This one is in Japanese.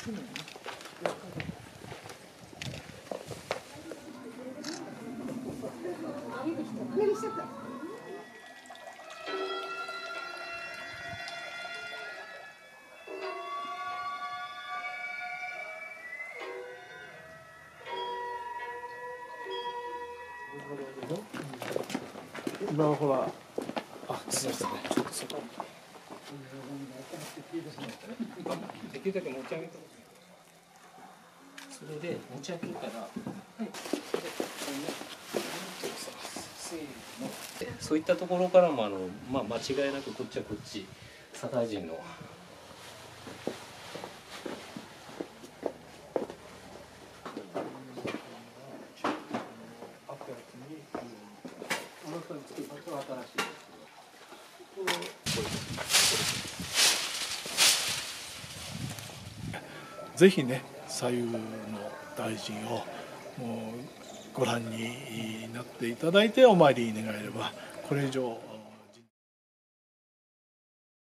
今ほら、すみませんね。ちょっとそこ。 できるだけ持ち上げて。それで持ち上げるから。はい。そういったところからも間違いなくこっちはこっち左大臣の。 ぜひね、左右の大臣をご覧になっていただいてお参りに願えれば、これ以上